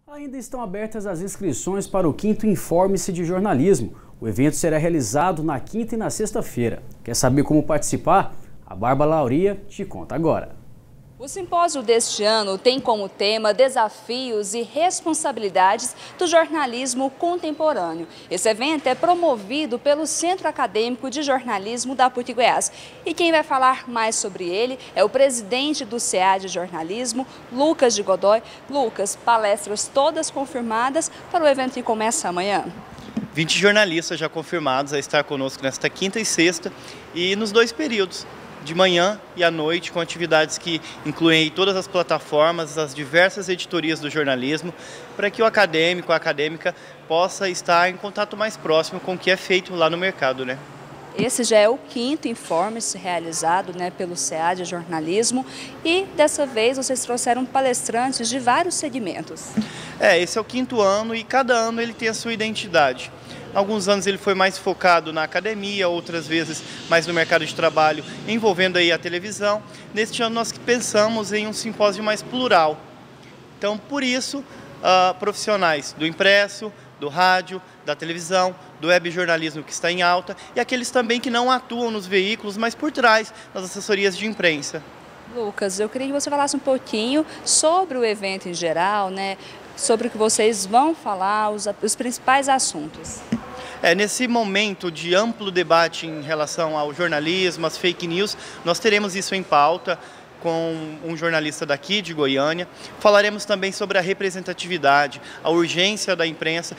Ainda estão abertas as inscrições para o 5º Informe-se de Jornalismo. O evento será realizado na quinta e na sexta-feira. Quer saber como participar? A Bárbara Lauria te conta agora. O simpósio deste ano tem como tema desafios e responsabilidades do jornalismo contemporâneo. Esse evento é promovido pelo Centro Acadêmico de Jornalismo da PUC-Goiás. E quem vai falar mais sobre ele é o presidente do CA de Jornalismo, Lucas de Godoy. Lucas, palestras todas confirmadas para o evento que começa amanhã. 20 jornalistas já confirmados a estar conosco nesta quinta e sexta e nos dois períodos, de manhã e à noite, com atividades que incluem todas as plataformas, as diversas editorias do jornalismo, para que o acadêmico, a acadêmica, possa estar em contato mais próximo com o que é feito lá no mercado, né? Esse já é o 5º Informe-se realizado, pelo CA de Jornalismo, e dessa vez vocês trouxeram palestrantes de vários segmentos. Esse é o 5º ano e cada ano ele tem a sua identidade. Alguns anos ele foi mais focado na academia, outras vezes mais no mercado de trabalho, envolvendo aí a televisão. Neste ano nós pensamos em um simpósio mais plural. Então, por isso, profissionais do impresso, do rádio, da televisão, do webjornalismo que está em alta e aqueles também que não atuam nos veículos, mas por trás das assessorias de imprensa. Lucas, eu queria que você falasse um pouquinho sobre o evento em geral, sobre o que vocês vão falar, os principais assuntos. Nesse momento de amplo debate em relação ao jornalismo, às fake news, nós teremos isso em pauta com um jornalista daqui de Goiânia. Falaremos também sobre a representatividade, a urgência da imprensa,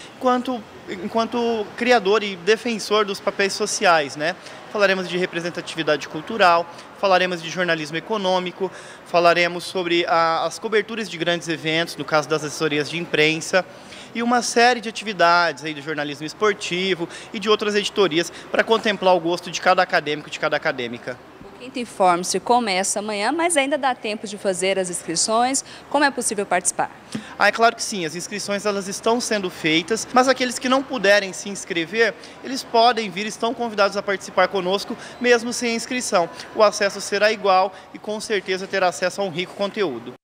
enquanto criador e defensor dos papéis sociais, Falaremos de representatividade cultural, falaremos de jornalismo econômico, falaremos sobre as coberturas de grandes eventos, no caso das assessorias de imprensa, e uma série de atividades aí do jornalismo esportivo e de outras editorias para contemplar o gosto de cada acadêmico e de cada acadêmica. O 5º Informe-se começa amanhã, mas ainda dá tempo de fazer as inscrições. Como é possível participar? É claro que sim, as inscrições elas estão sendo feitas, mas aqueles que não puderem se inscrever, eles podem vir, estão convidados a participar conosco, mesmo sem inscrição. O acesso será igual e com certeza terá acesso a um rico conteúdo.